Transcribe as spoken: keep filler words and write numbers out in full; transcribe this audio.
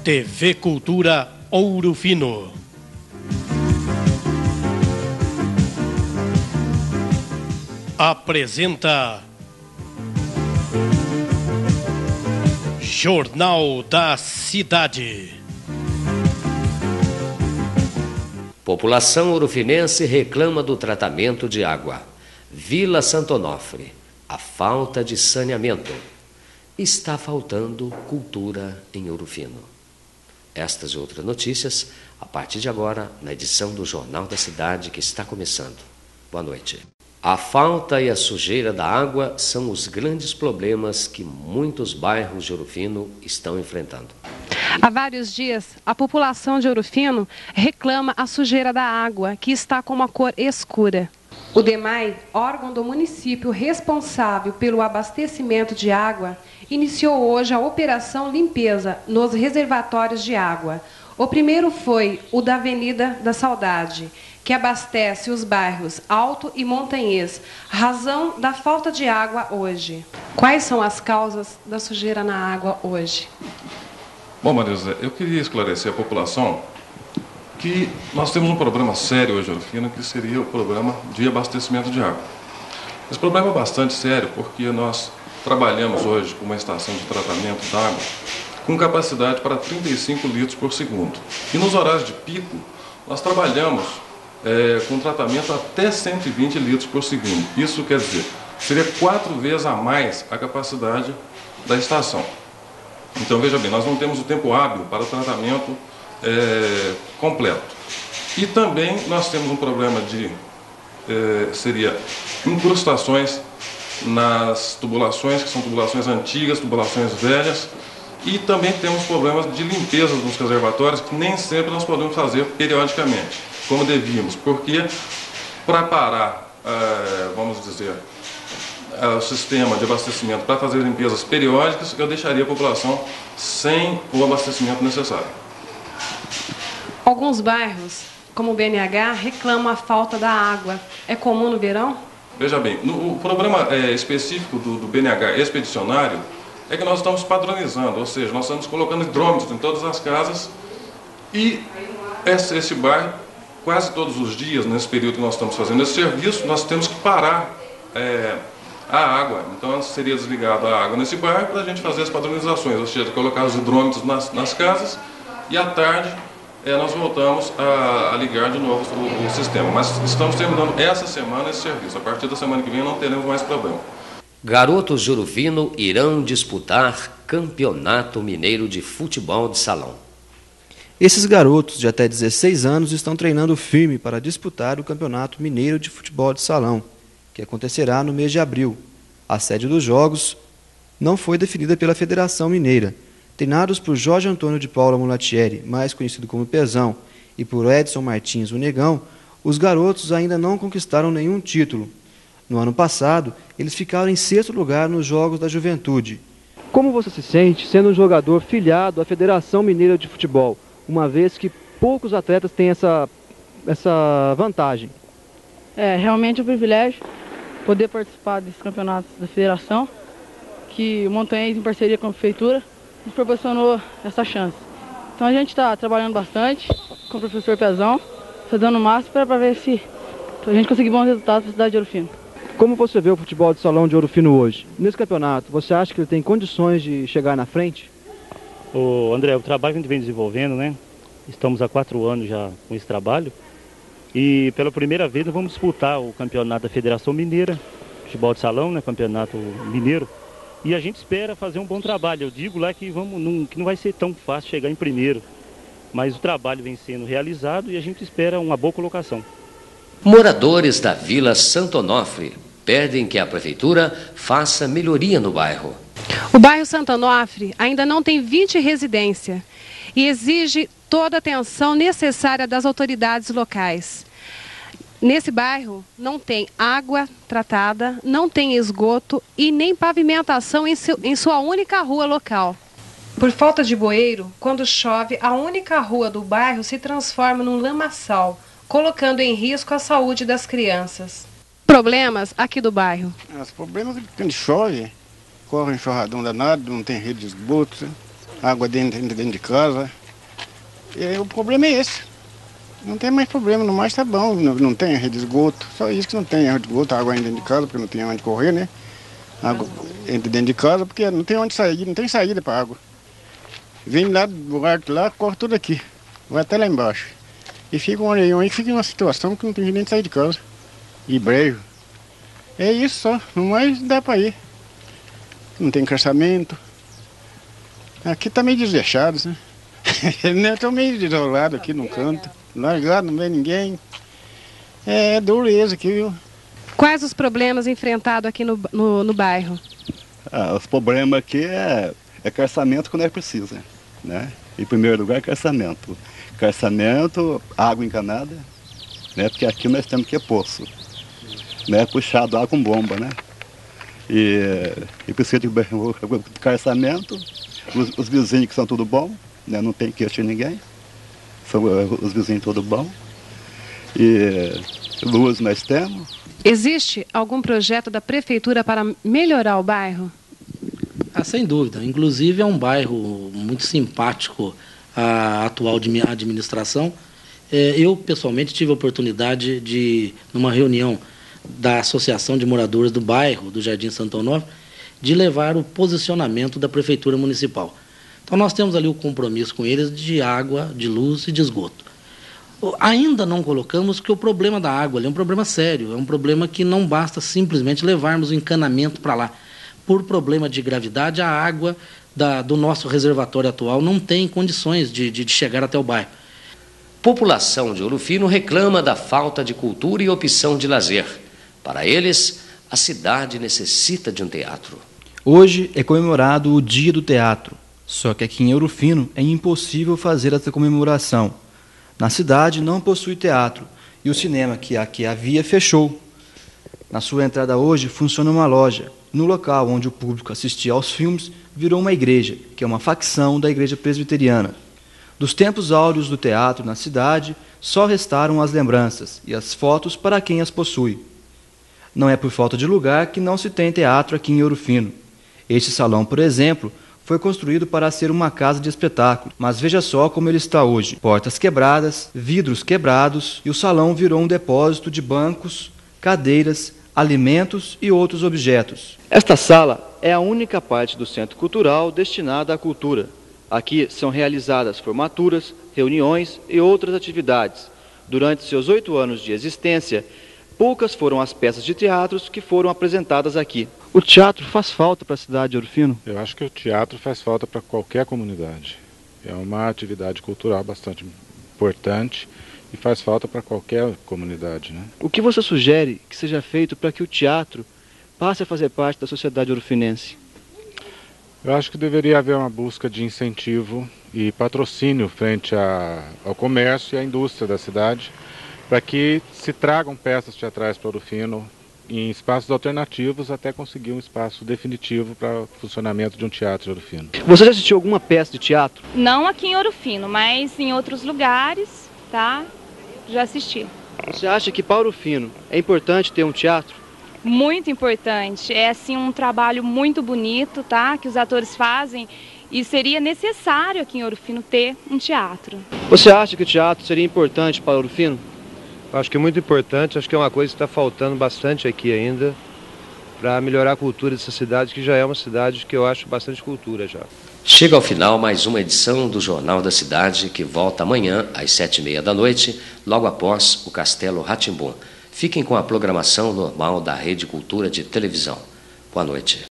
T V Cultura Ouro Fino. Apresenta Jornal da Cidade. População ourofinense reclama do tratamento de água. Vila Santo Onofre, a falta de saneamento. Está faltando cultura em Ouro Fino. Estas e outras notícias, a partir de agora, na edição do Jornal da Cidade, que está começando. Boa noite. A falta e a sujeira da água são os grandes problemas que muitos bairros de Ouro Fino estão enfrentando. Há vários dias, a população de Ouro Fino reclama a sujeira da água, que está com uma cor escura. O DEMAI, órgão do município responsável pelo abastecimento de água, iniciou hoje a operação limpeza nos reservatórios de água. O primeiro foi o da Avenida da Saudade, que abastece os bairros Alto e Montanhês, razão da falta de água hoje. Quais são as causas da sujeira na água hoje? Bom, Maria José, eu queria esclarecer a população que nós temos um problema sério hoje em Ouro Fino, que seria o problema de abastecimento de água. Esse problema é bastante sério porque nós trabalhamos hoje com uma estação de tratamento da água com capacidade para trinta e cinco litros por segundo. E nos horários de pico, nós trabalhamos é, com tratamento até cento e vinte litros por segundo. Isso quer dizer, seria quatro vezes a mais a capacidade da estação. Então, veja bem, nós não temos o tempo hábil para o tratamento é, completo. E também nós temos um problema de, é, seria, incrustações nas tubulações, que são tubulações antigas, tubulações velhas, e também temos problemas de limpeza dos reservatórios, que nem sempre nós podemos fazer periodicamente, como devíamos, porque para parar, é, vamos dizer, o sistema de abastecimento para fazer limpezas periódicas, eu deixaria a população sem o abastecimento necessário. Alguns bairros, como o B N H, reclamam a falta da água. É comum no verão? Veja bem, no, o problema é, específico do, do B N H expedicionário é que nós estamos padronizando, ou seja, nós estamos colocando hidrômetros em todas as casas e esse, esse bairro, quase todos os dias, nesse período que nós estamos fazendo esse serviço, nós temos que parar é, a água. Então seria desligada a água nesse bairro para a gente fazer as padronizações, ou seja, colocar os hidrômetros nas, nas casas e à tarde é, nós voltamos a, a ligar de novo o, o sistema. Mas estamos terminando essa semana esse serviço. A partir da semana que vem não teremos mais problema. Garotos de Ouro Fino irão disputar Campeonato Mineiro de Futebol de Salão. Esses garotos de até dezesseis anos estão treinando firme para disputar o Campeonato Mineiro de Futebol de Salão, que acontecerá no mês de abril. A sede dos Jogos não foi definida pela Federação Mineira. Treinados por Jorge Antônio de Paula Mulatieri, mais conhecido como Pezão, e por Edson Martins, o Negão, os garotos ainda não conquistaram nenhum título. No ano passado, eles ficaram em sexto lugar nos Jogos da Juventude. Como você se sente sendo um jogador filiado à Federação Mineira de Futebol, uma vez que poucos atletas têm essa, essa vantagem? É realmente um privilégio poder participar desse campeonato da federação, que o Montanhês, em parceria com a prefeitura, nos proporcionou essa chance. Então a gente está trabalhando bastante com o professor Pezão, fazendo o máximo para ver se a gente conseguir bons resultados para a cidade de Ouro Fino. Como você vê o futebol de salão de Ouro Fino hoje? Nesse campeonato, você acha que ele tem condições de chegar na frente? Ô André, o trabalho que a gente vem desenvolvendo, né? Estamos há quatro anos já com esse trabalho. E pela primeira vez nós vamos disputar o campeonato da Federação Mineira, futebol de salão, né, campeonato mineiro. E a gente espera fazer um bom trabalho. Eu digo lá que, vamos, não, que não vai ser tão fácil chegar em primeiro, mas o trabalho vem sendo realizado e a gente espera uma boa colocação. Moradores da Vila Santo Onofre pedem que a prefeitura faça melhoria no bairro. O bairro Santo Onofre ainda não tem vinte residências e exige toda a atenção necessária das autoridades locais. Nesse bairro não tem água tratada, não tem esgoto e nem pavimentação em, su em sua única rua local. Por falta de bueiro, quando chove, a única rua do bairro se transforma num lamaçal, colocando em risco a saúde das crianças. Problemas aqui do bairro. Os problemas é que quando chove, corre um enxurradão danado, não tem rede de esgoto, água dentro, dentro de casa. E o problema é esse. Não tem mais problema, no mais tá bom. Não, não tem rede de esgoto, só isso que não tem rede de esgoto, água ainda dentro de casa, porque não tem onde correr, né? Água entra dentro de casa, porque não tem onde sair, não tem saída para água. Vem lá do lugar lá, corre tudo aqui, vai até lá embaixo. E fica um areião aí, fica uma situação que não tem nem de sair de casa. E brejo. É isso só, no mais dá para ir. Não tem crescimento. Aqui tá meio desleixado, né? Estou meio isolado aqui no canto, largado, não vê ninguém. É dureza aqui, viu? Quais os problemas enfrentados aqui no, no, no bairro? Ah, os problemas aqui é, é carçamento quando é preciso, né? Em primeiro lugar, carçamento. Carçamento, água encanada, né? Porque aqui nós temos que é poço, né? Puxado água com bomba, né? E, e precisa de carçamento, os, os vizinhos que são tudo bom, né? Não tem queixa de ninguém, são os vizinhos tudo bom. E luz nós temos. Existe algum projeto da prefeitura para melhorar o bairro? Ah, sem dúvida. Inclusive é um bairro muito simpático à atual administração. Eu, pessoalmente, tive a oportunidade de, numa reunião da Associação de Moradores do Bairro, do Jardim Santo Onofre, de levar o posicionamento da Prefeitura Municipal. Então, nós temos ali o compromisso com eles de água, de luz e de esgoto. Ainda não colocamos que o problema da água ali é um problema sério, é um problema que não basta simplesmente levarmos o encanamento para lá. Por problema de gravidade, a água da, do nosso reservatório atual não tem condições de, de, de chegar até o bairro. População de Ouro Fino reclama da falta de cultura e opção de lazer. Para eles, a cidade necessita de um teatro. Hoje é comemorado o Dia do Teatro, só que aqui em Ouro Fino é impossível fazer essa comemoração. Na cidade não possui teatro e o cinema que aqui havia fechou. Na sua entrada hoje funciona uma loja. No local onde o público assistia aos filmes virou uma igreja, que é uma facção da igreja presbiteriana. Dos tempos áureos do teatro na cidade, só restaram as lembranças e as fotos para quem as possui. Não é por falta de lugar que não se tem teatro aqui em Ouro Fino. Este salão, por exemplo, foi construído para ser uma casa de espetáculo, mas veja só como ele está hoje. Portas quebradas, vidros quebrados e o salão virou um depósito de bancos, cadeiras, alimentos e outros objetos. Esta sala é a única parte do Centro Cultural destinada à cultura. Aqui são realizadas formaturas, reuniões e outras atividades. Durante seus oito anos de existência, poucas foram as peças de teatros que foram apresentadas aqui. O teatro faz falta para a cidade de Ouro Fino? Eu acho que o teatro faz falta para qualquer comunidade. É uma atividade cultural bastante importante e faz falta para qualquer comunidade, né? O que você sugere que seja feito para que o teatro passe a fazer parte da sociedade ourofinense? Eu acho que deveria haver uma busca de incentivo e patrocínio frente a, ao comércio e à indústria da cidade, para que se tragam peças teatrais para Ouro Fino em espaços alternativos até conseguir um espaço definitivo para o funcionamento de um teatro de Ouro Fino. Você já assistiu alguma peça de teatro? Não aqui em Ouro Fino, mas em outros lugares, tá? Já assisti. Você acha que para Ouro Fino é importante ter um teatro? Muito importante. É assim um trabalho muito bonito, tá? Que os atores fazem e seria necessário aqui em Ouro Fino ter um teatro. Você acha que o teatro seria importante para Ouro Fino? Acho que é muito importante, acho que é uma coisa que está faltando bastante aqui ainda para melhorar a cultura dessa cidade, que já é uma cidade que eu acho bastante cultura já. Chega ao final mais uma edição do Jornal da Cidade, que volta amanhã às sete e meia da noite, logo após o Castelo Rá-Tim-Bum. Fiquem com a programação normal da Rede Cultura de televisão. Boa noite.